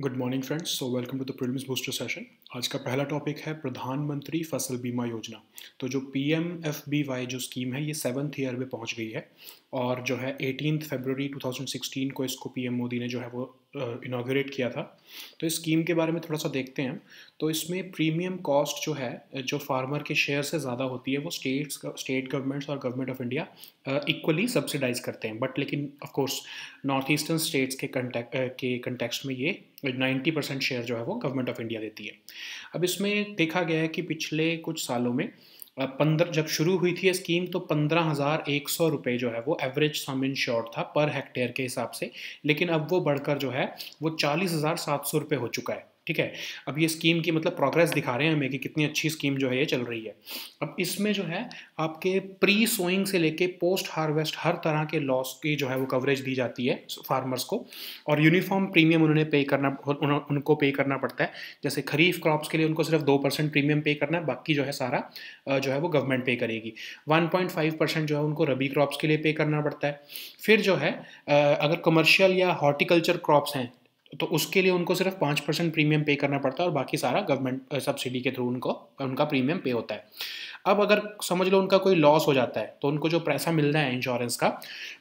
Good morning friends. So welcome to the prelims booster session. आज का पहला topic है प्रधानमंत्री फसल बीमा योजना। तो जो PMFBY जो स्कीम है ये 7th ईयर में पहुंच गई है और जो है 18 फरवरी 2016 को इसको PM मोदी ने जो है वो इनाग्रेट किया था। तो इस स्कीम के बारे में थोड़ा सा देखते हैं। तो इसमें प्रीमियम कॉस्ट जो है जो फार्मर के शेयर से ज़्यादा होती है वो स्टेट गवर्नमेंट्स और government of India equally subsidise करते हैं, बट लेकिन of course north eastern states के कंटेक्स्ट में ये 90% शेयर जो है वो गवर्नमेंट ऑफ इंडिया देती है। अब इसमें देखा गया है कि पिछले कुछ सालों में 15 जब शुरू हुई थी ये स्कीम तो 15,100 रुपये जो है वो एवरेज सम इंश्योर्ड था पर हेक्टेयर के हिसाब से, लेकिन अब वो बढ़कर जो है वो 40,700 रुपये हो चुका है। ठीक है, अब ये स्कीम की मतलब प्रोग्रेस दिखा रहे हैं हमें कि कितनी अच्छी स्कीम जो है ये चल रही है। अब इसमें जो है आपके प्री सोइंग से लेके पोस्ट हार्वेस्ट हर तरह के लॉस की जो है वो कवरेज दी जाती है फार्मर्स को, और यूनिफॉर्म प्रीमियम उनको पे करना पड़ता है। जैसे खरीफ क्रॉप्स के लिए उनको सिर्फ 2% प्रीमियम पे करना है, बाकी जो है सारा जो है वो गवर्नमेंट पे करेगी। 1.5% जो है उनको रबी क्रॉप्स के लिए पे करना पड़ता है। फिर जो है अगर कमर्शियल या हॉर्टिकल्चर क्रॉप्स हैं तो उसके लिए उनको सिर्फ 5% प्रीमियम पे करना पड़ता है और बाकी सारा गवर्नमेंट सब्सिडी के थ्रू उनका प्रीमियम पे होता है। अब अगर समझ लो उनका कोई लॉस हो जाता है तो उनको जो पैसा मिलना है इंश्योरेंस का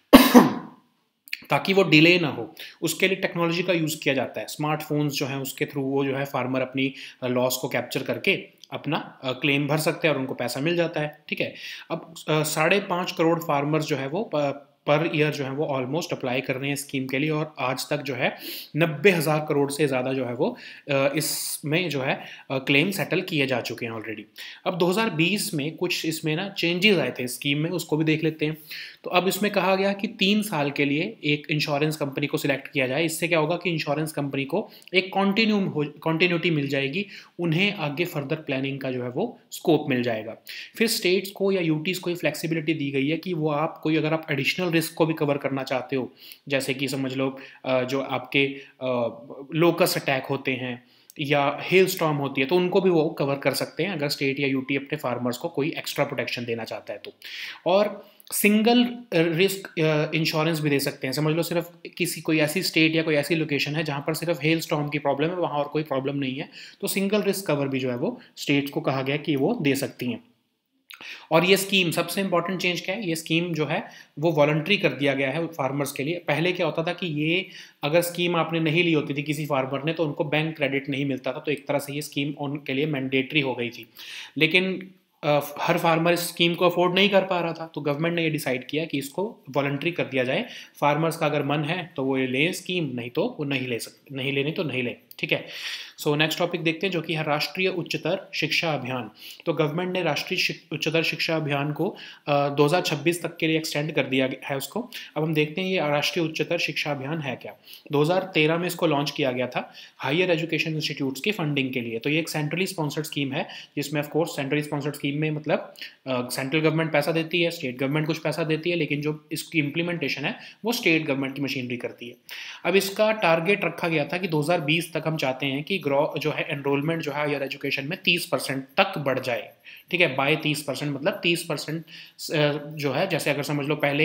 ताकि वो डिले ना हो, उसके लिए टेक्नोलॉजी का यूज़ किया जाता है। स्मार्टफोन्स जो हैं उसके थ्रू वो जो है फार्मर अपनी लॉस को कैप्चर करके अपना क्लेम भर सकते हैं और उनको पैसा मिल जाता है। ठीक है, अब 5.5 करोड़ फार्मर्स जो है वो पर ईयर जो है वो ऑलमोस्ट अप्लाई कर रहे हैं स्कीम के लिए, और आज तक जो है 90,000 करोड़ से ज़्यादा जो है वो इसमें जो है क्लेम सेटल किए जा चुके हैं ऑलरेडी। अब 2020 में कुछ इसमें ना चेंजेस आए थे स्कीम में, उसको भी देख लेते हैं। तो अब इसमें कहा गया कि 3 साल के लिए एक इंश्योरेंस कंपनी को सिलेक्ट किया जाए। इससे क्या होगा कि इंश्योरेंस कंपनी को एक कॉन्टिन्यूटी मिल जाएगी, उन्हें आगे फर्दर प्लानिंग का जो है वो स्कोप मिल जाएगा। फिर स्टेट्स को या यूटीज़ को फ्लेक्सिबिलिटी दी गई है कि वो आप कोई अगर आप एडिशनल रिस्क को भी कवर करना चाहते हो, जैसे कि समझ लो जो आपके लोकस अटैक होते हैं या हेल स्टॉर्म होती है, तो उनको भी वो कवर कर सकते हैं अगर स्टेट या यूटी अपने फार्मर्स को कोई एक्स्ट्रा प्रोटेक्शन देना चाहता है तो। और सिंगल रिस्क इंश्योरेंस भी दे सकते हैं। समझ लो सिर्फ कोई ऐसी स्टेट या कोई ऐसी लोकेशन है जहाँ पर सिर्फ हेल स्टॉर्म की प्रॉब्लम है, वहाँ और कोई प्रॉब्लम नहीं है, तो सिंगल रिस्क कवर भी जो है वो स्टेट्स को कहा गया कि वो दे सकती हैं। और ये स्कीम सबसे इंपॉर्टेंट चेंज क्या है, ये स्कीम जो है वो वॉलंटरी कर दिया गया है फार्मर्स के लिए। पहले क्या होता था कि ये अगर स्कीम आपने नहीं ली होती थी किसी फार्मर ने तो उनको बैंक क्रेडिट नहीं मिलता था, तो एक तरह से ये स्कीम उनके लिए मैंडेटरी हो गई थी। लेकिन हर फार्मर इस स्कीम को अफोर्ड नहीं कर पा रहा था, तो गवर्नमेंट ने ये डिसाइड किया कि इसको वॉलंटरी कर दिया जाए। फार्मर्स का अगर मन है तो वो ये ले स्कीम, नहीं तो वो नहीं ले सकते, नहीं लेनी तो नहीं ले। ठीक है, सो नेक्स्ट टॉपिक देखते हैं जो कि है राष्ट्रीय उच्चतर शिक्षा अभियान। तो गवर्नमेंट ने राष्ट्रीय उच्चतर शिक्षा अभियान को 2026 तक के लिए एक्सटेंड कर दिया है उसको। अब हम देखते हैं ये राष्ट्रीय उच्चतर शिक्षा अभियान है क्या। 2013 में इसको लॉन्च किया गया था हायर एजुकेशन इंस्टीट्यूट्स की फंडिंग के लिए। तो ये एक सेंट्रली स्पॉन्सर्ड स्कीम है, जिसमें ऑफकोर्स सेंट्रली स्पॉन्सर्ड स्कीम में मतलब सेंट्रल गवर्नमेंट पैसा देती है, स्टेट गवर्नमेंट कुछ पैसा देती है, लेकिन जो इसकी इंप्लीमेंटेशन है वो स्टेट गवर्नमेंट की मशीनरी करती है। अब इसका टारगेट रखा गया था कि 2020 तक हम चाहते हैं कि जो है एनरोलमेंट जो है हायर एजुकेशन में 30% तक बढ़ जाए। ठीक है, बाय 30% मतलब 30% जो है, जैसे अगर समझ लो पहले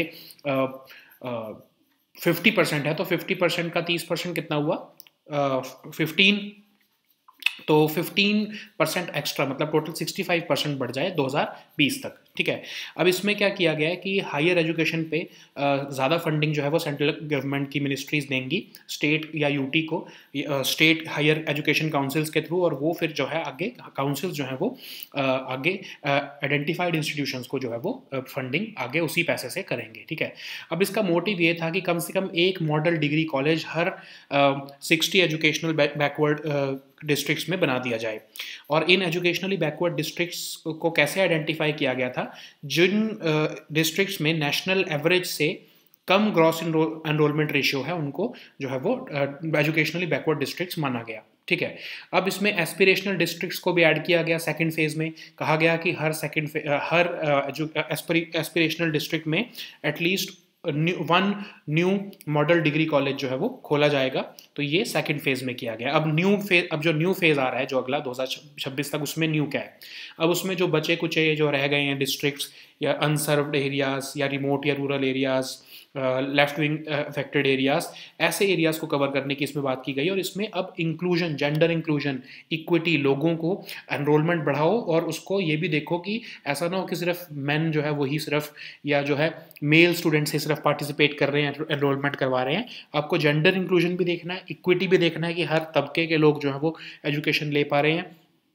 50% है तो 50% का 30% कितना हुआ 15, तो 15% एक्स्ट्रा मतलब टोटल 65% बढ़ जाए 2020 तक। ठीक है, अब इसमें क्या किया गया है कि हायर एजुकेशन पे ज़्यादा फंडिंग जो है वो सेंट्रल गवर्नमेंट की मिनिस्ट्रीज देंगी स्टेट या यूटी को, स्टेट हायर एजुकेशन काउंसिल्स के थ्रू, और वो फिर जो है आगे काउंसिल्स जो है वो आगे आइडेंटिफाइड इंस्टीट्यूशंस को जो है वो फंडिंग आगे उसी पैसे से करेंगे। ठीक है, अब इसका मोटिव ये था कि कम से कम एक मॉडल डिग्री कॉलेज हर 60 एजुकेशनल बैकवर्ड डिस्ट्रिक्ट्स में बना दिया जाए। और इन एजुकेशनली बैकवर्ड डिस्ट्रिक्ट्स को कैसे आइडेंटिफाई किया गया था, जिन डिस्ट्रिक्ट्स में नेशनल एवरेज से कम ग्रॉस एनरोलमेंट रेशियो है उनको जो है वो एजुकेशनली बैकवर्ड डिस्ट्रिक्ट्स माना गया। ठीक है, अब इसमें एस्पिरेशनल डिस्ट्रिक्ट्स को भी ऐड किया गया। सेकंड फेज में कहा गया कि हर एस्पिरेशनल डिस्ट्रिक्ट में at least one new model degree college जो है वो खोला जाएगा। तो ये सेकंड फेज में किया गया। अब जो न्यू फेज आ रहा है जो अगला 2026 तक, उसमें न्यू क्या है, अब उसमें जो बचे कुचे जो रह गए हैं डिस्ट्रिक्ट्स या अनसर्व्ड एरियाज या रिमोट या rural areas left wing affected areas, ऐसे एरियाज़ को कवर करने की इसमें बात की गई। और इसमें अब इंक्लूजन, जेंडर इंक्लूजन, इक्विटी, लोगों को एनरोलमेंट बढ़ाओ और उसको ये भी देखो कि ऐसा ना हो कि सिर्फ मैन जो है वही सिर्फ, या जो है मेल स्टूडेंट से सिर्फ पार्टिसिपेट कर रहे हैं, एनरोलमेंट करवा रहे हैं। आपको जेंडर इंक्लूजन भी देखना है, इक्विटी भी देखना है कि हर तबके के लोग जो है वो एजुकेशन ले पा रहे हैं,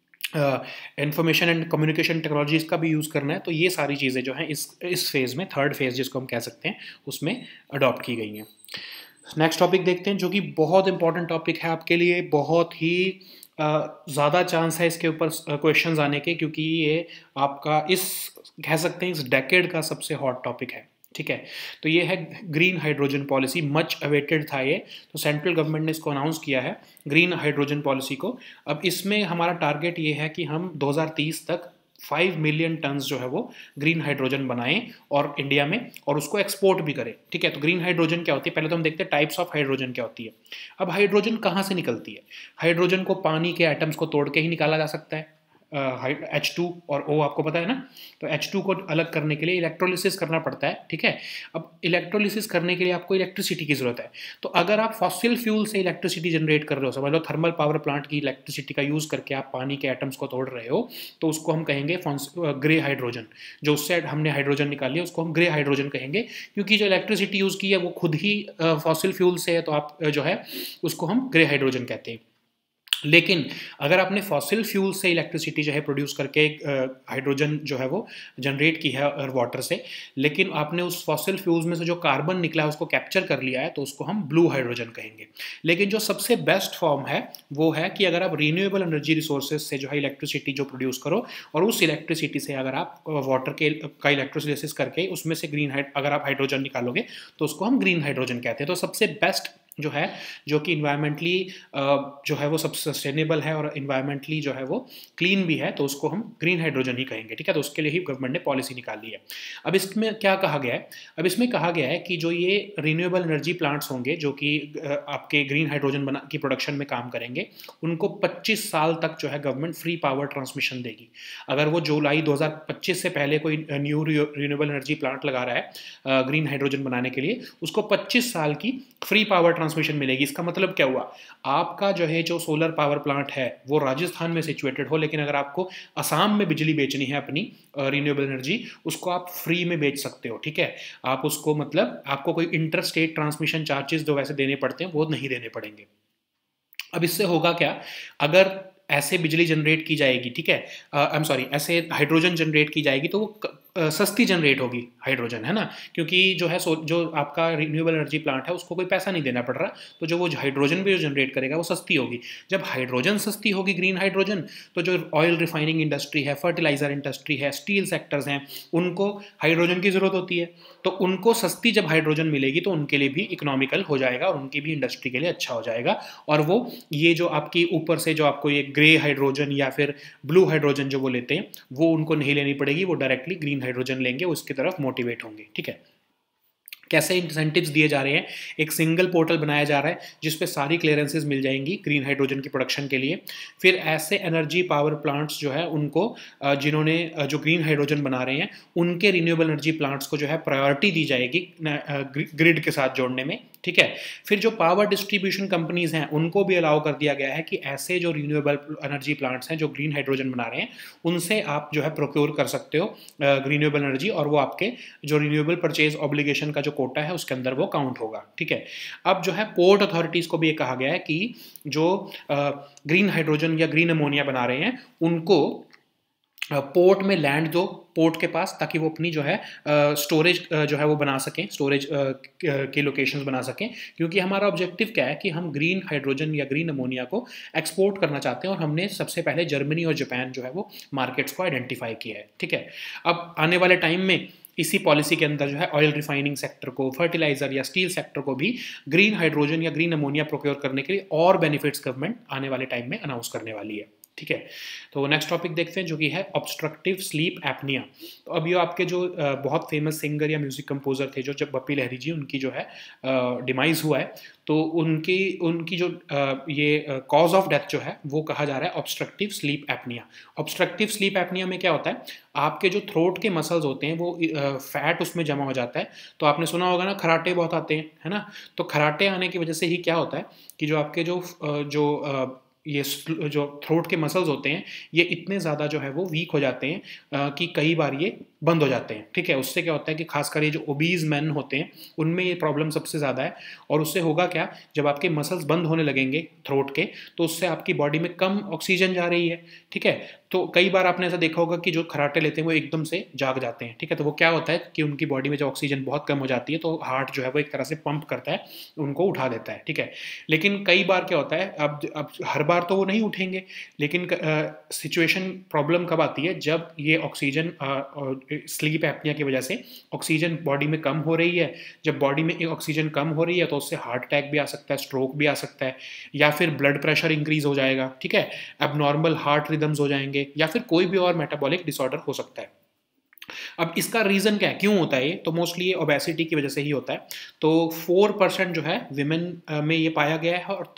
इंफॉर्मेशन एंड कम्युनिकेशन टेक्नोलॉजीज़ का भी यूज़ करना है। तो ये सारी चीज़ें जो हैं इस फेज़ में, थर्ड फेज़ जिसको हम कह सकते हैं, उसमें अडॉप्ट की गई हैं। नेक्स्ट टॉपिक देखते हैं, जो कि बहुत इंपॉर्टेंट टॉपिक है आपके लिए, बहुत ही ज़्यादा चांस है इसके ऊपर क्वेश्चंस आने के, क्योंकि ये आपका कह सकते हैं इस डेकेड का सबसे हॉट टॉपिक है। ठीक है, तो ये है green hydrogen policy. Much awaited था ये, तो सेंट्रल गवर्नमेंट ने इसको अनाउंस किया है, ग्रीन हाइड्रोजन पॉलिसी को। अब इसमें हमारा टारगेट ये है कि हम 2030 तक 5 मिलियन टन्स जो है वो ग्रीन हाइड्रोजन बनाएं और इंडिया में, और उसको एक्सपोर्ट भी करें। ठीक है, तो ग्रीन हाइड्रोजन क्या होती है, पहले तो हम देखते हैं टाइप्स ऑफ हाइड्रोजन क्या होती है। अब हाइड्रोजन कहाँ से निकलती है? हाइड्रोजन को पानी के एटम्स को तोड़ के ही निकाला जा सकता है। H2 और O आपको पता है ना, तो H2 को अलग करने के लिए इलेक्ट्रोलिसिस करना पड़ता है। ठीक है, अब इलेक्ट्रोलिसिस करने के लिए आपको इलेक्ट्रिसिटी की ज़रूरत है। तो अगर आप फॉसिल फ्यूल से इलेक्ट्रिसिटी जनरेट कर रहे हो, समझ लो थर्मल पावर प्लांट की इलेक्ट्रिसिटी का यूज़ करके आप पानी के एटम्स को तोड़ रहे हो, तो उसको हम कहेंगे ग्रे हाइड्रोजन। जो उससे हमने हाइड्रोजन निकाली है उसको हम ग्रे हाइड्रोजन कहेंगे, क्योंकि जो इलेक्ट्रिसिटी यूज़ की है वो खुद ही फॉसिल फ्यूल से है, तो आप जो है उसको हम ग्रे हाइड्रोजन कहते हैं। लेकिन अगर आपने फॉसिल फ्यूल से इलेक्ट्रिसिटी जो है प्रोड्यूस करके हाइड्रोजन जो है वो जनरेट की है वाटर से, लेकिन आपने उस फॉसिल फ्यूल्स में से जो कार्बन निकला है उसको कैप्चर कर लिया है, तो उसको हम ब्लू हाइड्रोजन कहेंगे। लेकिन जो सबसे बेस्ट फॉर्म है वो है कि अगर आप रीन्यूएबल एनर्जी रिसोर्सेज से जो है इलेक्ट्रिसिटी जो प्रोड्यूस करो, और उस इलेक्ट्रिसिटी से अगर आप वाटर का इलेक्ट्रोलिसिस करके उसमें से अगर आप हाइड्रोजन निकालोगे तो उसको हम ग्रीन हाइड्रोजन कहते हैं। तो सबसे बेस्ट जो है, जो कि इन्वायरमेंटली जो है वो सब सस्टेनेबल है और इन्वायरमेंटली जो है वो क्लीन भी है, तो उसको हम ग्रीन हाइड्रोजन ही कहेंगे। ठीक है, तो उसके लिए ही गवर्नमेंट ने पॉलिसी निकाली है। अब इसमें क्या कहा गया है? अब इसमें कहा गया है कि जो ये रिन्यूएबल एनर्जी प्लांट्स होंगे जो कि आपके ग्रीन हाइड्रोजन की प्रोडक्शन में काम करेंगे, उनको 25 साल तक जो है गवर्नमेंट फ्री पावर ट्रांसमिशन देगी। अगर वो जुलाई 2025 से पहले कोई न्यू रिन्यूएबल एनर्जी प्लांट लगा रहा है ग्रीन हाइड्रोजन बनाने के लिए, उसको 25 साल की फ्री पावर ट्रांसमिशन मिलेगी। इसका मतलब क्या हुआ? आपका जो सोलर पावर प्लांट है वो राजस्थान में सिचुएटेड हो, लेकिन अगर आपको असम में बिजली बेचनी है अपनी रिन्यूएबल एनर्जी, उसको आप फ्री में बेच सकते हो। ठीक है, आप उसको मतलब आपको कोई इंटर स्टेट ट्रांसमिशन चार्जेस जो वैसे देने पड़ते हैं वो नहीं देने पड़ेंगे। अब इससे होगा क्या? अगर ऐसे बिजली जनरेट की जाएगी, ठीक है, आई एम सॉरी, ऐसे हाइड्रोजन जनरेट की जाएगी तो वो सस्ती जनरेट होगी हाइड्रोजन, है ना, क्योंकि जो आपका रिन्यूएबल एनर्जी प्लांट है उसको कोई पैसा नहीं देना पड़ रहा, तो जो वो हाइड्रोजन भी जो जनरेट करेगा वो सस्ती होगी। जब हाइड्रोजन सस्ती होगी, ग्रीन हाइड्रोजन, तो जो ऑयल रिफाइनिंग इंडस्ट्री है, फर्टिलाइजर इंडस्ट्री है, स्टील सेक्टर्स हैं, उनको हाइड्रोजन की ज़रूरत होती है। तो उनको सस्ती जब हाइड्रोजन मिलेगी तो उनके लिए भी इकोनॉमिकल हो जाएगा और उनकी भी इंडस्ट्री के लिए अच्छा हो जाएगा। और वो ये जो आपकी ऊपर से जो आपको ये ग्रे हाइड्रोजन या फिर ब्लू हाइड्रोजन जो वो लेते हैं, वो उनको नहीं लेनी पड़ेगी, वो डायरेक्टली ग्रीन हाइड्रोजन लेंगे, उसकी तरफ मोटिवेट होंगे। ठीक है, कैसे इंसेंटिव्स दिए जा रहे हैं? एक सिंगल पोर्टल बनाया जा रहा है जिस पे सारी क्लियरेंसेस मिल जाएंगी ग्रीन हाइड्रोजन की प्रोडक्शन के लिए। फिर ऐसे एनर्जी पावर प्लांट्स जो है उनको जिन्होंने जो ग्रीन हाइड्रोजन बना रहे हैं उनके रिन्यूएबल एनर्जी प्लांट्स को जो है प्रायोरिटी दी जाएगी ग्रिड के साथ जोड़ने में। ठीक है, फिर जो पावर डिस्ट्रीब्यूशन कंपनीज हैं उनको भी अलाउ कर दिया गया है कि ऐसे जो रिन्यूएबल एनर्जी प्लांट्स हैं जो ग्रीन हाइड्रोजन बना रहे हैं उनसे आप जो है प्रोक्योर कर सकते हो रिन्यूएबल एनर्जी, और वो आपके जो रिन्यूएबल परचेज ऑब्लिगेशन का जो कोटा है उसके अंदर वो काउंट होगा। ठीक है, अब जो है पोर्ट अथॉरिटीज़ को भी ये कहा गया है कि जो ग्रीन हाइड्रोजन या ग्रीन अमोनिया बना रहे हैं उनको पोर्ट में लैंड दो, पोर्ट के पास, ताकि वो अपनी जो है स्टोरेज जो है वो बना सकें, स्टोरेज की लोकेशंस बना सकें। क्योंकि हमारा ऑब्जेक्टिव क्या है कि हम ग्रीन हाइड्रोजन या ग्रीन अमोनिया को एक्सपोर्ट करना चाहते हैं, और हमने सबसे पहले जर्मनी और जापान जो है वो मार्केट्स को आइडेंटिफाई किया है। ठीक है, अब आने वाले टाइम में इसी पॉलिसी के अंदर जो है ऑयल रिफाइनिंग सेक्टर को, फर्टिलाइजर या स्टील सेक्टर को भी ग्रीन हाइड्रोजन या ग्रीन अमोनिया प्रोक्योर करने के लिए और बेनिफिट्स गवर्नमेंट आने वाले टाइम में अनाउंस करने वाली है। ठीक है। तो नेक्स्ट टॉपिक देखते हैं जो कि है ऑब्स्ट्रक्टिव स्लीप एपनिया। तो अब ये आपके जो बहुत फेमस सिंगर या म्यूजिक कंपोजर थे जो जब बप्पी लहरी जी उनकी जो है डिमाइज हुआ है, तो उनकी उनकी जो ये कॉज ऑफ डेथ जो है वो कहा जा रहा है obstructive sleep apnoea. Obstructive sleep apnoea में क्या होता है, आपके जो थ्रोट के मसल्स होते हैं वो फैट उसमें जमा हो जाता है। तो आपने सुना होगा ना, खराटे बहुत आते हैं, है ना। तो खराटे आने की वजह से ही क्या होता है कि जो आपके ये जो थ्रोट के मसल्स होते हैं ये इतने ज़्यादा जो है वो वीक हो जाते हैं कि कई बार ये बंद हो जाते हैं। ठीक है, उससे क्या होता है कि खासकर ये जो ओबीज मैन होते हैं उनमें ये प्रॉब्लम सबसे ज़्यादा है। और उससे होगा क्या, जब आपके मसल्स बंद होने लगेंगे थ्रोट के, तो उससे आपकी बॉडी में कम ऑक्सीजन जा रही है। ठीक है, तो कई बार आपने ऐसा देखा होगा कि जो खराटे लेते हैं वो एकदम से जाग जाते हैं। ठीक है, तो वो क्या होता है कि उनकी बॉडी में जो ऑक्सीजन बहुत कम हो जाती है तो हार्ट जो है वो एक तरह से पंप करता है, उनको उठा देता है। ठीक है, लेकिन कई बार क्या होता है, अब हर बार तो वो नहीं उठेंगे, लेकिन सिचुएशन प्रॉब्लम कब आती है, जब ये ऑक्सीजन स्लीप एपनिया की वजह से ऑक्सीजन बॉडी में कम हो रही है। जब बॉडी में ऑक्सीजन कम हो रही है तो उससे हार्ट अटैक भी आ सकता है, स्ट्रोक भी आ सकता है, या फिर ब्लड प्रेशर इंक्रीज हो जाएगा। ठीक है, एबनॉर्मल हार्ट रिदम्स हो जाएंगे, या फिर कोई भी और मेटाबॉलिक डिसऑर्डर हो सकता है। अब इसका रीजन क्या है, क्यों होता है ये, तो मोस्टली ये ओबेसिटी की वजह से ही होता है। तो 4% जो है विमेन में ये पाया गया है, और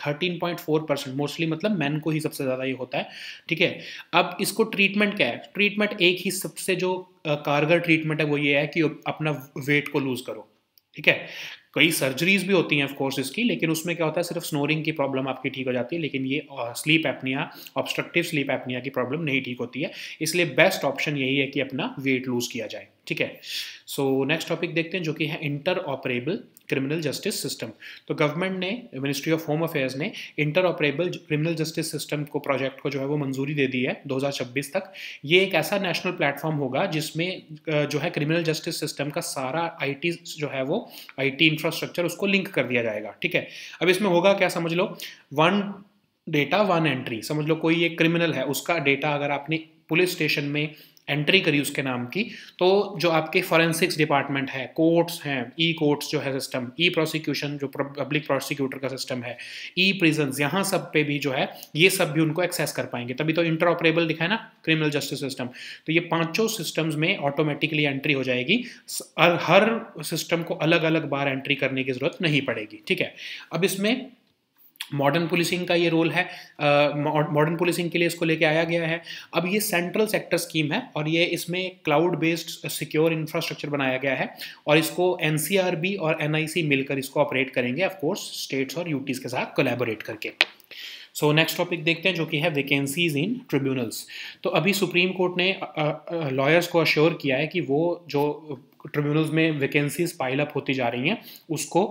13.4% मोस्टली मतलब मैन को ही सबसे ज़्यादा ये होता है। ठीक है, अब इसको ट्रीटमेंट क्या है, ट्रीटमेंट एक ही सबसे जो कारगर ट्रीटमेंट है वो ये है कि अपना वेट को लूज करो। ठीक है, कई सर्जरीज भी होती हैं ऑफ कोर्स इसकी, लेकिन उसमें क्या होता है, सिर्फ स्नोरिंग की प्रॉब्लम आपकी ठीक हो जाती है, लेकिन ये sleep apnoea, obstructive sleep apnoea की प्रॉब्लम नहीं ठीक होती है। इसलिए बेस्ट ऑप्शन यही है कि अपना वेट लूज किया जाए। ठीक है, सो नेक्स्ट टॉपिक देखते हैं जो कि है interoperable criminal justice system. तो गवर्नमेंट ने, मिनिस्ट्री ऑफ होम अफेयर्स ने interoperable criminal justice system को, प्रोजेक्ट को जो है वो मंजूरी दे दी है 2026 तक। ये एक ऐसा नेशनल प्लेटफॉर्म होगा जिसमें जो है क्रिमिनल जस्टिस सिस्टम का सारा आईटी जो है वो आईटी इंफ्रास्ट्रक्चर उसको लिंक कर दिया जाएगा। ठीक है, अब इसमें होगा क्या, समझ लो, वन डेटा वन एंट्री। समझ लो कोई एक क्रिमिनल है, उसका डेटा अगर आपने पुलिस स्टेशन में एंट्री करी उसके नाम की, तो जो आपके फॉरेंसिक्स डिपार्टमेंट है, कोर्ट्स हैं, ई कोर्ट्स जो है सिस्टम, ई प्रोसिक्यूशन जो पब्लिक प्रोसिक्यूटर का सिस्टम है, ई प्रिजन्स, यहाँ सब पे भी जो है ये सब भी उनको एक्सेस कर पाएंगे। तभी तो इंटर ऑपरेबल लिखा है ना क्रिमिनल जस्टिस सिस्टम। तो ये पांचों सिस्टम्स में ऑटोमेटिकली एंट्री हो जाएगी, हर सिस्टम को अलग अलग बार एंट्री करने की जरूरत नहीं पड़ेगी। ठीक है, अब इसमें मॉडर्न पुलिसिंग का ये रोल है, मॉडर्न पुलिसिंग के लिए इसको लेके आया गया है। अब ये सेंट्रल सेक्टर स्कीम है, और ये इसमें क्लाउड बेस्ड सिक्योर इंफ्रास्ट्रक्चर बनाया गया है, और इसको एनसीआरबी और एनआईसी मिलकर इसको ऑपरेट करेंगे, ऑफ कोर्स स्टेट्स और यूटीज के साथ कोलैबोरेट करके। सो नेक्स्ट टॉपिक देखते हैं जो कि है वैकेंसीज इन ट्रिब्यूनल्स। तो अभी सुप्रीम कोर्ट ने लॉयर्स को अश्योर किया है कि वो जो ट्रिब्यूनल्स में वैकेंसीज पाइल अप होती जा रही हैं उसको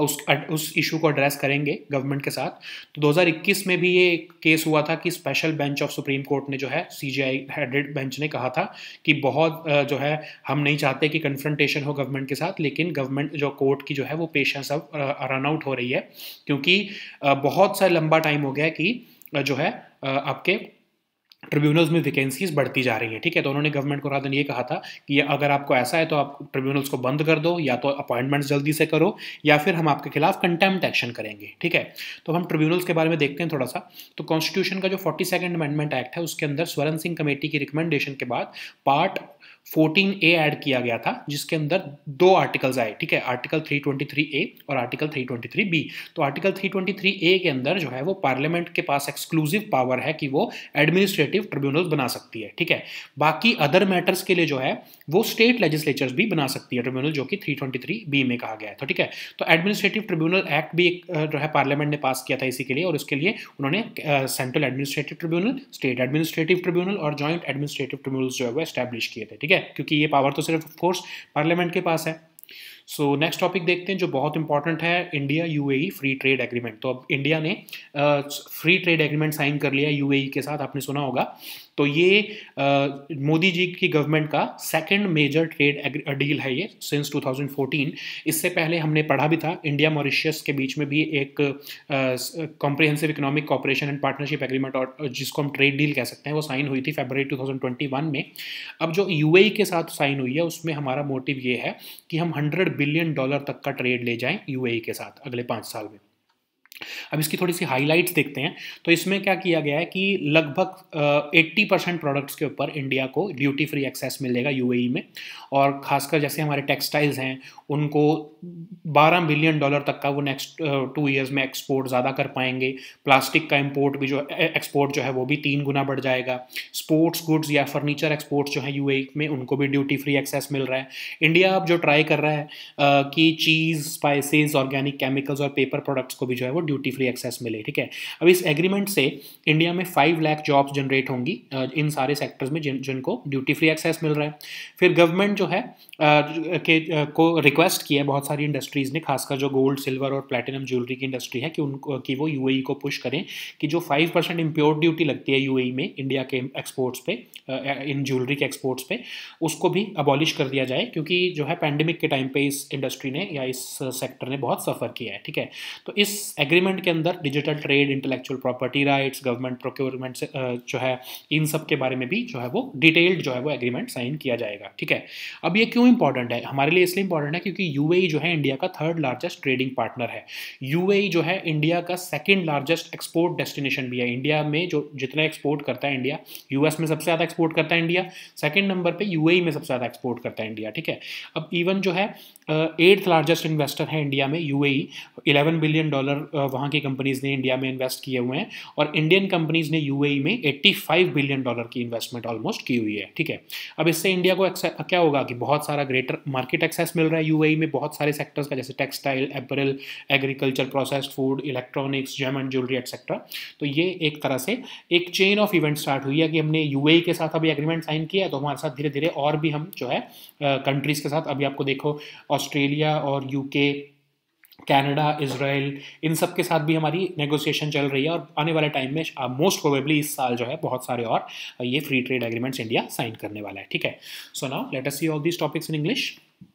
उस इशू को एड्रेस करेंगे गवर्नमेंट के साथ। तो 2021 में भी ये एक केस हुआ था कि special bench of Supreme Court ने जो है, सीजीआई हेडेड बेंच ने कहा था कि बहुत जो है हम नहीं चाहते कि कन्फ्रंटेशन हो गवर्नमेंट के साथ, लेकिन गवर्नमेंट जो कोर्ट की जो है वो पेशेंस अब रन आउट हो रही है, क्योंकि बहुत सा लंबा टाइम हो गया कि जो है आपके ट्रिब्यूनल्स में वैकेंसीज बढ़ती जा रही हैं। ठीक है, तो उन्होंने गवर्नमेंट को रात दिन ये कहा था कि अगर आपको ऐसा है तो आप ट्रिब्यूनल्स को बंद कर दो, या तो अपॉइंटमेंट्स जल्दी से करो, या फिर हम आपके खिलाफ कंटेम्प्ट एक्शन करेंगे। ठीक है, तो हम ट्रिब्यूनल्स के बारे में देखते हैं थोड़ा सा। तो कॉन्स्टिट्यूशन का जो 42nd अमेंडमेंट एक्ट है उसके अंदर स्वर्ण सिंह कमेटी की रिकमेंडेशन के बाद पार्ट 14A ऐड किया गया था, जिसके अंदर 2 आर्टिकल्स आए। ठीक है, आर्टिकल 323A और आर्टिकल 323B। तो आर्टिकल 323A के अंदर जो है वो पार्लियामेंट के पास एक्सक्लूसिव पावर है कि वो एडमिनिस्ट्रेटिव ट्रिब्यूनल बना सकती है। ठीक है, बाकी अदर मैटर्स के लिए जो है वो स्टेट लेजिस्लेचर्स भी बना सकती है ट्रिब्यूनल, जो कि 323B में कहा गया है। तो ठीक है, तो एडमिनिस्ट्रेटिव ट्रिब्यूनल एक्ट भी एक जो है पार्लियामेंट ने पास किया था इसी के लिए, और उसके लिए उन्होंने central administrative tribunal, state administrative tribunal और जॉइंट एडमिनिस्ट्रेटिव ट्रिब्यूनल्स जो है वो एस्टैब्लिश किए थे। ठीक है, क्योंकि ये पावर तो सिर्फ ऑफ कोर्स पार्लियामेंट के पास है। सो नेक्स्ट टॉपिक देखते हैं जो बहुत इंपॉर्टेंट है, India UAE free trade agreement. तो अब इंडिया ने फ्री ट्रेड एग्रीमेंट साइन कर लिया यूएई के साथ, आपने सुना होगा। तो ये मोदी जी की गवर्नमेंट का सेकंड मेजर ट्रेड डील है ये सिंस 2014। इससे पहले हमने पढ़ा भी था, इंडिया मॉरिशस के बीच में भी एक comprehensive economic cooperation and partnership agreement, और जिसको हम ट्रेड डील कह सकते हैं, वो साइन हुई थी फरवरी 2021 में। अब जो यूएई के साथ साइन हुई है उसमें हमारा मोटिव ये है कि हम $100 बिलियन तक का ट्रेड ले जाएं यूएई के साथ अगले 5 साल में। अब इसकी थोड़ी सी हाइलाइट्स देखते हैं। तो इसमें क्या किया गया है कि लगभग 80% प्रोडक्ट्स के ऊपर इंडिया को ड्यूटी फ्री एक्सेस मिलेगा यूएई में, और खासकर जैसे हमारे टेक्सटाइल्स हैं उनको $12 बिलियन तक का वो नेक्स्ट 2 ईयर्स में एक्सपोर्ट ज़्यादा कर पाएंगे। प्लास्टिक का इम्पोर्ट भी जो एक्सपोर्ट जो है वो भी 3 गुना बढ़ जाएगा। स्पोर्ट्स गुड्स या फर्नीचर एक्सपोर्ट्स जो है यूएई में उनको भी ड्यूटी फ्री एक्सेस मिल रहा है। इंडिया अब जो ट्राई कर रहा है कि चीज़, स्पाइसेस, ऑर्गेनिक केमिकल्स और पेपर प्रोडक्ट्स को भी जो है वो ड्यूटी फ्री एक्सेस मिले, ठीक है। अब इस एग्रीमेंट से इंडिया में 5 लाख जॉब्स जनरेट होंगी इन सारे सेक्टर्स में जिनको ड्यूटी फ्री एक्सेस मिल रहा है। फिर गवर्नमेंट जो है को रिक्वेस्ट किया है बहुत सारी इंडस्ट्रीज़ ने, खासकर जो गोल्ड, सिल्वर और प्लैटिनम ज्वेलरी की इंडस्ट्री है, कि वो यूएई को पुश करें कि जो 5% इम्प्योर ड्यूटी लगती है यूएई में इंडिया के एक्सपोर्ट्स पे, इन ज्वेलरी के एक्सपोर्ट्स पे, उसको भी अबॉलिश कर दिया जाए, क्योंकि जो है पैंडेमिक के टाइम पे इस इंडस्ट्री ने या इस सेक्टर ने बहुत सफ़र किया है, ठीक है। तो इस एग्रीमेंट के अंदर digital trade, intellectual property rights, government procurement जो है, इन सब के बारे में भी जो है वो डिटेल्ड जो है वो एग्रीमेंट साइन किया जाएगा, ठीक है। अब ये क्यों इंपॉर्टेंट है हमारे लिए? इसलिए इंपॉर्टेंट है क्योंकि यूएई जो है इंडिया का 3rd लार्जेस्ट ट्रेडिंग पार्टनर है। यूएई जो है इंडिया का 2nd लार्जेस्ट एक्सपोर्ट डेस्टिनेशन भी है। इंडिया में जो जितना एक्सपोर्ट करता है इंडिया, यूएस में सबसे ज़्यादा एक्सपोर्ट करता है इंडिया, 2nd नंबर पे यूएई में सबसे ज़्यादा एक्सपोर्ट करता है इंडिया, ठीक है। अब इवन जो है 8th लार्जेस्ट इन्वेस्टर है इंडिया में यूएई, $11 बिलियन वहाँ की कंपनीज़ ने इंडिया में इन्वेस्ट किए हुए हैं, और इंडियन कंपनीज़ ने यूएई में $85 बिलियन की इन्वेस्टमेंट ऑलमोस्ट की हुई है, ठीक है। अब इससे इंडिया को क्या होगा कि बहुत सारा ग्रेटर मार्केट एक्सेस मिल रहा है यूएई में बहुत सारे सेक्टर्स का, जैसे textile, apparel, agriculture, processed food, electronics, gem and jewellery etcetera. तो ये एक तरह से एक चेन ऑफ इवेंट स्टार्ट हुई है कि हमने यूएई के साथ अभी एग्रीमेंट साइन किया है, तो हमारे साथ धीरे धीरे और भी हम जो है कंट्रीज़ के साथ, अभी आपको देखो ऑस्ट्रेलिया और यूके, कनाडा, इजराइल, इन सब के साथ भी हमारी नेगोशिएशन चल रही है, और आने वाले टाइम में मोस्ट प्रोबेबली इस साल जो है बहुत सारे और ये free trade agreements India sign करने वाला है, ठीक है। So now let us see all these topics in English.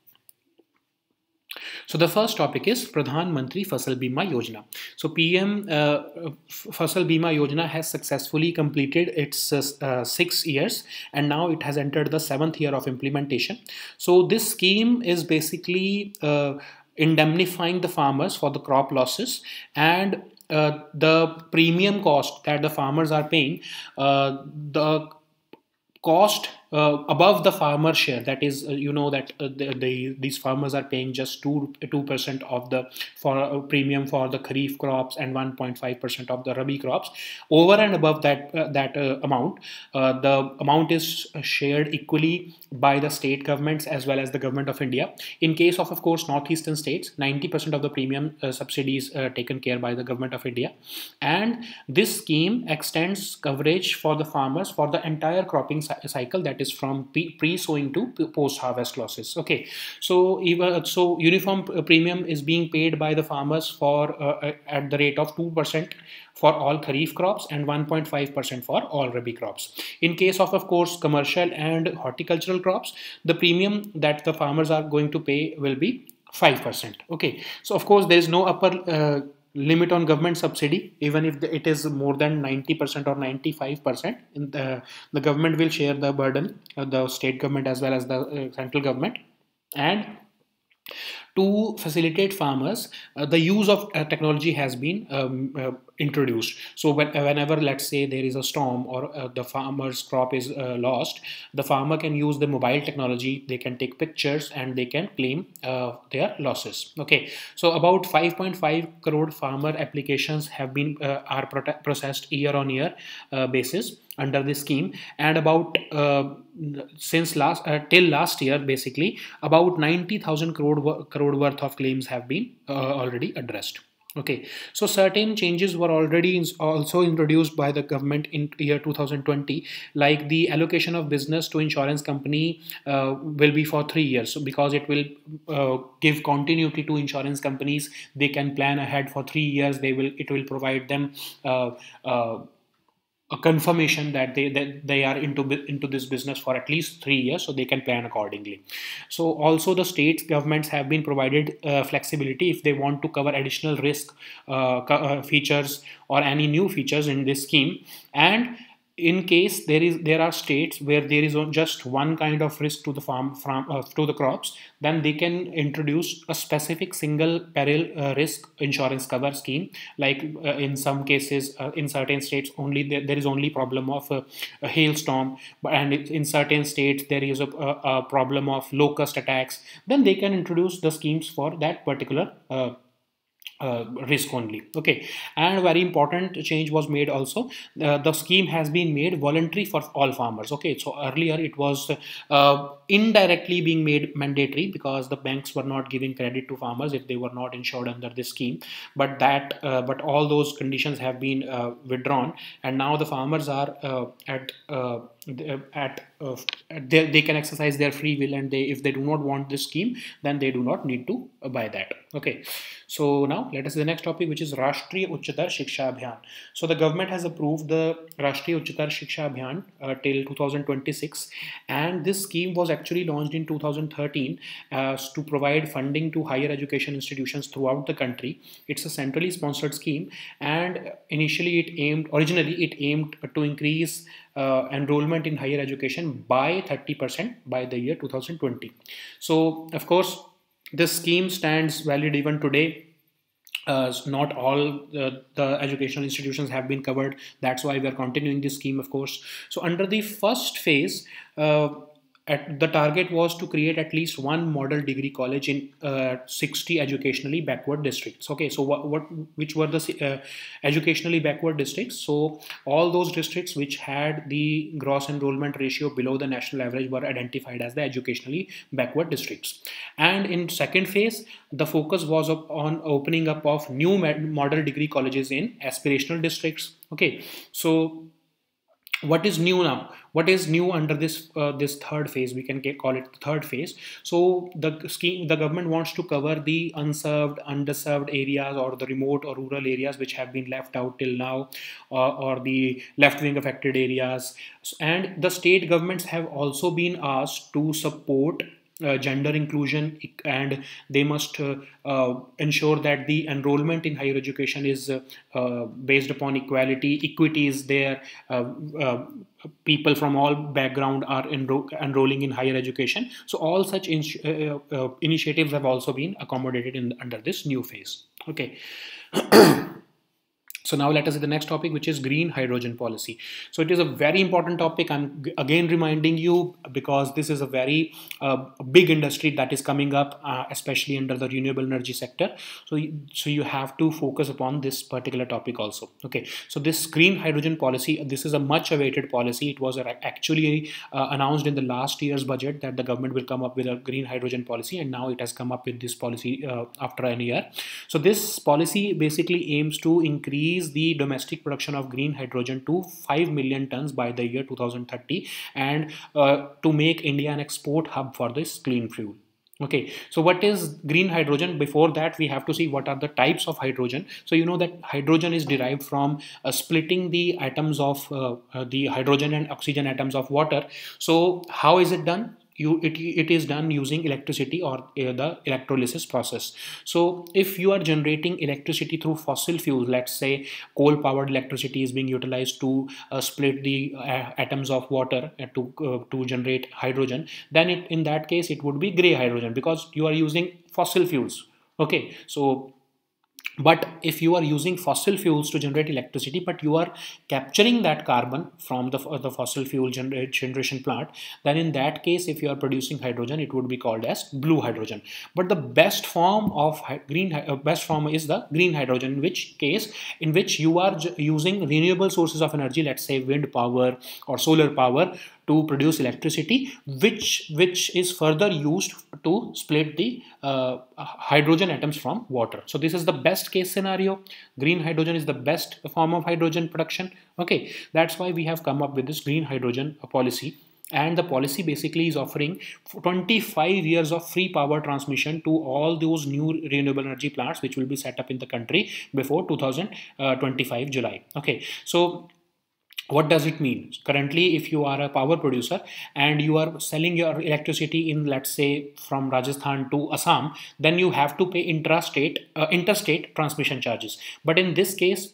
So the first topic is Pradhan Mantri Fasal Bima Yojana. So PM Fasal Bima Yojana has successfully completed its 6 years, and now it has entered the 7th year of implementation. So this scheme is basically indemnifying the farmers for the crop losses, and the premium cost that the farmers are paying, the cost above the farmer share, that is that these farmers are paying just 2% of the premium for the kharif crops and 1.5% of the rabi crops. Over and above that amount, the amount is shared equally by the state governments as well as the government of India. In case of course northeastern states, 90% of the premium subsidy is taken care by the government of India, and this scheme extends coverage for the farmers for the entire cropping cycle, that is from pre-sowing to post-harvest losses. Okay, so uniform premium is being paid by the farmers for at the rate of 2% for all kharif crops and 1.5% for all rabi crops. In case of course commercial and horticultural crops, the premium that the farmers are going to pay will be 5%. Okay, so of course there is no upper limit on government subsidy. Even if it is more than 90% or 95%, the government will share the burden, the state government as well as the central government. And to facilitate farmers, the use of technology has been introduced. So whenever let's say there is a storm or the farmer's crop is lost, the farmer can use the mobile technology. They can take pictures and they can claim their losses. Okay, so about 5.5 crore farmer applications have been are processed year on year basis under this scheme, and about since till last year basically about 90,000 crore worth of claims have been already addressed. Okay, so certain changes were already also introduced by the government in year 2020, like the allocation of business to insurance company will be for 3 years, so because it will give continuity to insurance companies. They can plan ahead for 3 years. It will provide them a confirmation that they are into this business for at least 3 years, so they can plan accordingly. So also the state governments have been provided flexibility if they want to cover additional risk features or any new features in this scheme. And in case there are states where there is just one kind of risk to the farm from to the crops, then they can introduce a specific single peril risk insurance cover scheme. Like in some cases, in certain states only there is only problem of a hailstorm, and in certain states there is a problem of locust attacks, then they can introduce the schemes for that particular risk only. Okay, and a very important change was made also. The scheme has been made voluntary for all farmers. Okay, so earlier it was indirectly being made mandatory because the banks were not giving credit to farmers if they were not insured under this scheme, but all those conditions have been withdrawn, and now the farmers are at they can exercise their free will, and if they do not want this scheme, then they do not need to buy that. Okay, so now let us see the next topic, which is Rashtriya Uchchatar Shiksha Abhiyan. So the government has approved the Rashtriya Uchchatar Shiksha Abhiyan till 2026, and this scheme was actually launched in 2013 to provide funding to higher education institutions throughout the country. It's a centrally sponsored scheme, and originally it aimed to increase enrollment in higher education by 30% by the year 2020. So of course this scheme stands valid even today. Not all the educational institutions have been covered. That's why we are continuing this scheme, of course. So under the first phase, the target was to create at least one model degree college in 60 educationally backward districts. Okay, so which were the educationally backward districts? So all those districts which had the gross enrollment ratio below the national average were identified as the educationally backward districts. And in second phase, the focus was on opening up of new model degree colleges in aspirational districts. Okay, so what is new now? What is new under this third phase? We can call it the third phase. So the government wants to cover the unserved, underserved areas, or the remote or rural areas which have been left out till now, or the left-wing affected areas. And the state governments have also been asked to support gender inclusion, and they must ensure that the enrollment in higher education is based upon equality. Equity is there. People from all background are enrolling in higher education. So all such initiatives have also been accommodated under this new phase. Okay. So now let us see the next topic, which is green hydrogen policy. So it is a very important topic. I'm again reminding you because this is a very big industry that is coming up, especially under the renewable energy sector. So you have to focus upon this particular topic also. Okay. So this green hydrogen policy, this is a much awaited policy. It was actually announced in the last year's budget that the government will come up with a green hydrogen policy, and now it has come up with this policy after a year. So this policy basically aims to increase the domestic production of green hydrogen to 5 million tons by the year 2030, and to make India an export hub for this clean fuel. Okay, so what is green hydrogen? Before that, we have to see what are the types of hydrogen. So you know that hydrogen is derived from splitting the atoms of the hydrogen and oxygen atoms of water. So how is it done? It is done using electricity, or the electrolysis process. So if you are generating electricity through fossil fuels, let's say coal powered electricity is being utilized to split the atoms of water to generate hydrogen, then in that case it would be gray hydrogen, because you are using fossil fuels. Okay, so but if you are using fossil fuels to generate electricity, but you are capturing that carbon from the fossil fuel generation plant, then in that case, if you are producing hydrogen, it would be called as blue hydrogen. But the best form of best form is the green hydrogen, in which you are using renewable sources of energy, let's say wind power or solar power, to produce electricity, which is further used to split the hydrogen atoms from water. So this is the best case scenario. Green hydrogen is the best form of hydrogen production. Okay, that's why we have come up with this green hydrogen policy. And the policy basically is offering 25 years of free power transmission to all those new renewable energy plants which will be set up in the country before 2025 July. Okay, so What does it mean? Currently, if you are a power producer and you are selling your electricity in, let's say, from Rajasthan to Assam, then you have to pay interstate transmission charges. But in this case,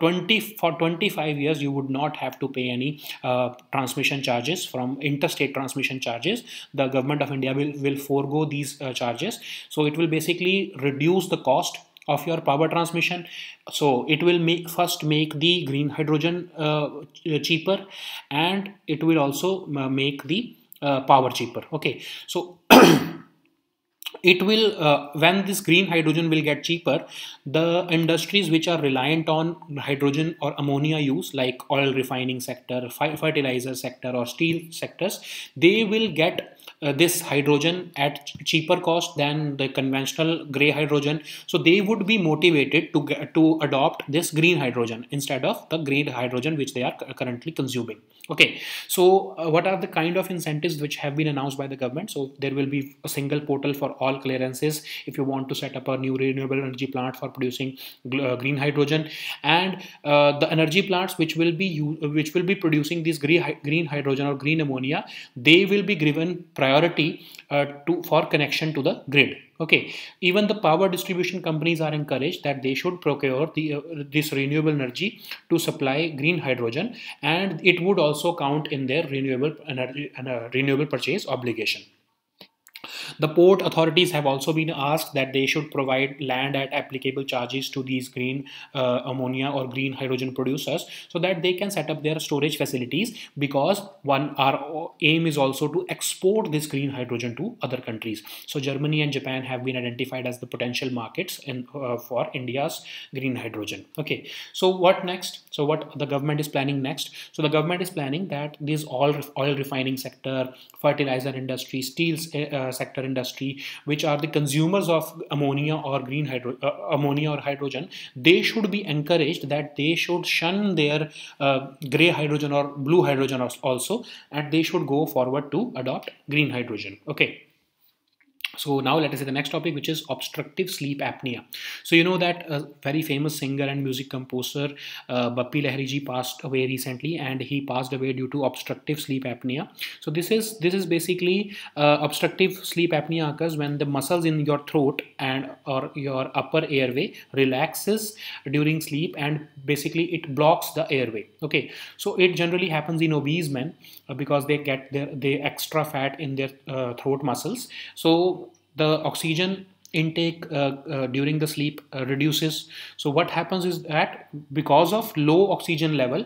25 years, you would not have to pay any transmission charges from interstate transmission charges. The government of India will forego these charges. So it will basically reduce the cost of your power transmission. So it will make the green hydrogen cheaper, and it will also make the power cheaper. Okay, so it will when this green hydrogen will get cheaper, the industries which are reliant on hydrogen or ammonia use, like oil refining sector, fertilizer sector, or steel sectors, they will get this hydrogen at cheaper cost than the conventional gray hydrogen. So they would be motivated to adopt this green hydrogen instead of the green hydrogen which they are currently consuming. Okay, so what are the kind of incentives which have been announced by the government? So there will be a single portal for all clearances if you want to set up a new renewable energy plant for producing green hydrogen, and the energy plants which will be producing this green hydrogen or green ammonia, they will be given priority for connection to the grid. Okay, even the power distribution companies are encouraged that they should procure this renewable energy to supply green hydrogen, and it would also count in their renewable energy and renewable purchase obligation. The port authorities have also been asked that they should provide land at applicable charges to these green ammonia or green hydrogen producers, so that they can set up their storage facilities, because our aim is also to export this green hydrogen to other countries. So Germany and Japan have been identified as the potential markets for India's green hydrogen. Okay, so what next? So what the government is planning next? So the government is planning that this oil refining sector, fertilizer industry, steel sector industry, which are the consumers of ammonia or ammonia or hydrogen, they should be encouraged that they should shun their gray hydrogen or blue hydrogen also, and they should go forward to adopt green hydrogen. Okay. So now let us see the next topic, which is obstructive sleep apnea. So you know that a very famous singer and music composer Bappi Lahiri ji passed away recently, and he passed away due to obstructive sleep apnea. So this is basically obstructive sleep apnea occurs when the muscles in your throat and or your upper airway relaxes during sleep, and basically it blocks the airway. Okay, so it generally happens in obese men because they get the extra fat in their throat muscles. So the oxygen intake during the sleep reduces. So what happens is that because of low oxygen level,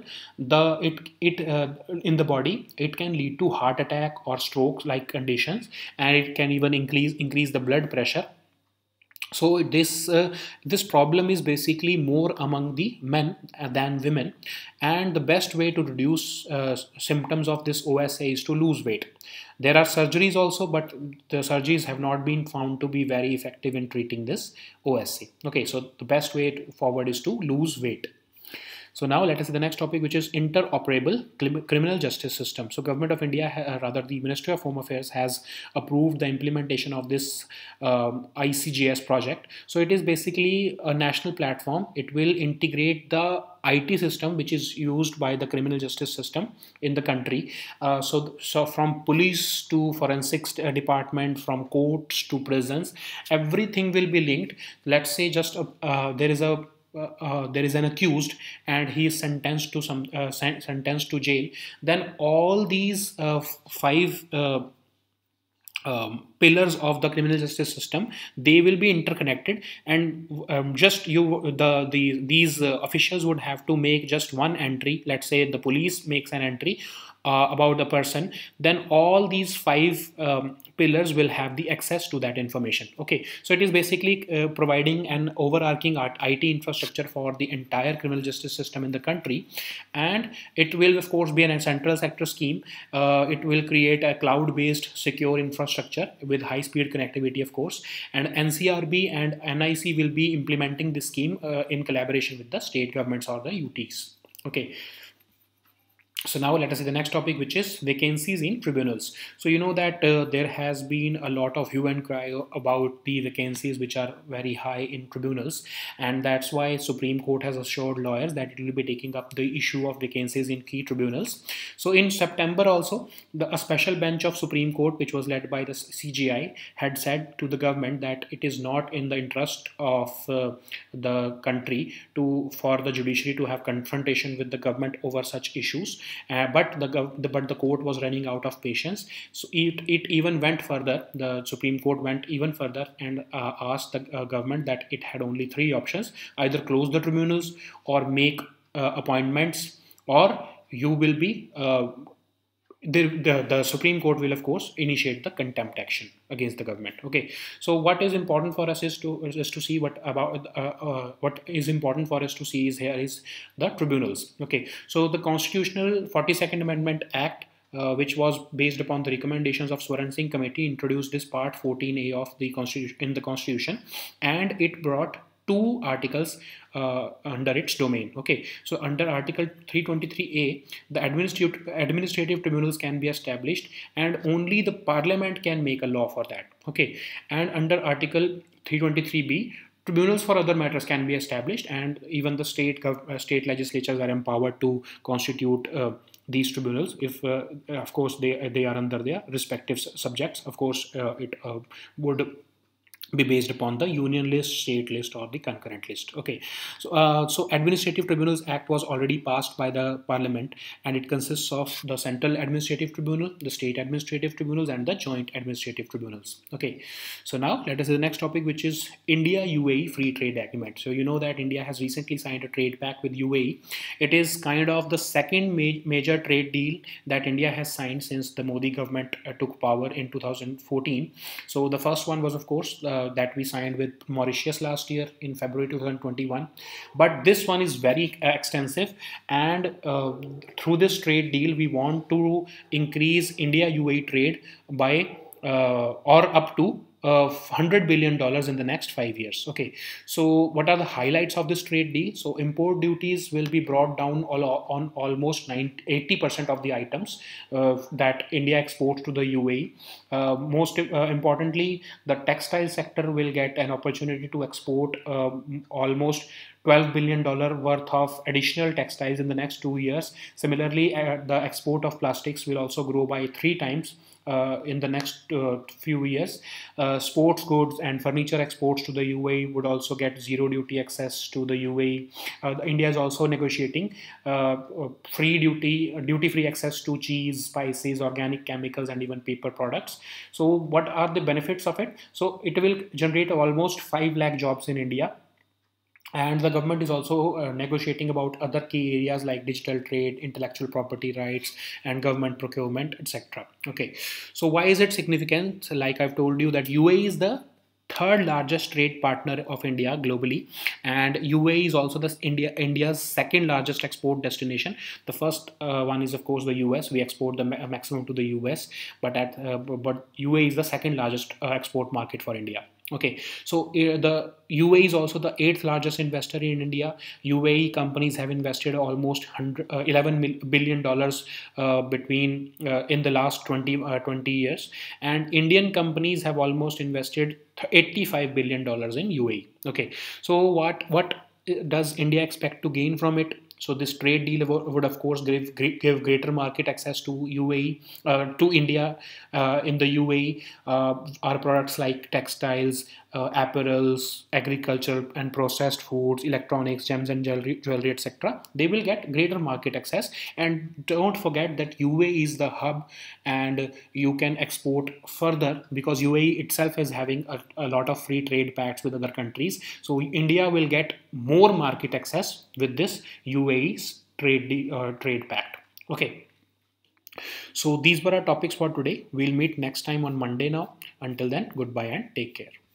in the body, it can lead to heart attack or stroke like conditions, and it can even increase the blood pressure. So this problem is basically more among the men than women, and the best way to reduce symptoms of this OSA is to lose weight. There are surgeries also, but the surgeries have not been found to be very effective in treating this OSA. Okay, so the best way forward is to lose weight. So now let us see the next topic, which is interoperable criminal justice system. So Government of India, rather the Ministry of Home Affairs, has approved the implementation of this ICJS project. So it is basically a national platform. It will integrate the IT system which is used by the criminal justice system in the country. So from police to forensics department, from courts to prisons, everything will be linked. Let's say just there is an accused and he is sentenced to jail, then all these five pillars of the criminal justice system, they will be interconnected, and these officials would have to make just one entry. Let's say the police makes an entry about the person, then all these five pillars will have the access to that information. Okay, so it is basically providing an overarching IT infrastructure for the entire criminal justice system in the country, and it will of course be a central sector scheme. It will create a cloud-based secure infrastructure with high-speed connectivity, of course, and NCRB and NIC will be implementing this scheme in collaboration with the state governments or the UTs. Okay. So now let us see the next topic, which is vacancies in tribunals. So you know that there has been a lot of hue and cry about the vacancies which are very high in tribunals, and that's why Supreme Court has assured lawyers that it will be taking up the issue of vacancies in key tribunals. So in September also, a special bench of Supreme Court, which was led by the CGI, had said to the government that it is not in the interest of the country for the judiciary to have confrontation with the government over such issues. But the court was running out of patience, so it even went further. The Supreme Court went even further and asked the government that it had only three options: either close the tribunals, or make appointments, or you will be the Supreme Court will of course initiate the contempt action against the government. Okay, so what is important for us is to see what is important for us to see is here is the tribunals. Okay, so the constitutional 42nd Amendment Act, which was based upon the recommendations of Swaran Singh Committee, introduced this part 14A of the constitution in the constitution, and it brought two articles under its domain. Okay, so under Article 323A, the administrative tribunals can be established, and only the Parliament can make a law for that. Okay, and under Article 323B, tribunals for other matters can be established, and even the state legislatures are empowered to constitute these tribunals if, of course, they are under their respective subjects. Of course, it would be based upon the union list, state list, or the concurrent list. Okay, so Administrative Tribunals Act was already passed by the Parliament, and it consists of the Central Administrative Tribunal, the State Administrative Tribunals, and the Joint Administrative Tribunals. Okay, so now let us see the next topic, which is India UAE Free Trade Agreement. So you know that India has recently signed a trade pact with UAE. It is kind of the second major trade deal that India has signed since the Modi government took power in 2014. So the first one was, of course, that we signed with Mauritius last year in February 2021. But this one is very extensive, and through this trade deal, we want to increase India UAE trade by or up to $100 billion in the next 5 years. Okay, so what are the highlights of this trade deal? So import duties will be brought down on almost 80% of the items that India exports to the UAE. Most importantly, the textile sector will get an opportunity to export almost $12 billion worth of additional textiles in the next 2 years. Similarly, the export of plastics will also grow by 3 times in the next few years. Sports goods and furniture exports to the UAE would also get zero duty access to the UAE. India is also negotiating duty-free access to cheese, spices, organic chemicals, and even paper products. So what are the benefits of it? So it will generate almost 5 lakh jobs in India. And the government is also negotiating about other key areas like digital trade, intellectual property rights, and government procurement, etc. Okay, so why is it significant? Like I've told you that UAE is the third largest trade partner of India globally, and UAE is also India's second largest export destination. The first one is of course the US. We export the maximum to the US, but UAE is the second largest export market for India. Okay, so the UAE is also the 8th largest investor in India. UAE companies have invested almost $11 billion between in the last 20 years, and Indian companies have almost invested $85 billion in UAE. Okay, so what does India expect to gain from it? So this trade deal would of course give greater market access to UAE, to India in the UAE. Our products like textiles, apparels, agriculture and processed foods, electronics, gems and jewelry, etc. They will get greater market access. And don't forget that UAE is the hub, and you can export further because UAE itself is having a lot of free trade pacts with other countries. So India will get more market access with this UAE's trade pact. Okay. So these were our topics for today. We'll meet next time on Monday now. Until then, goodbye and take care.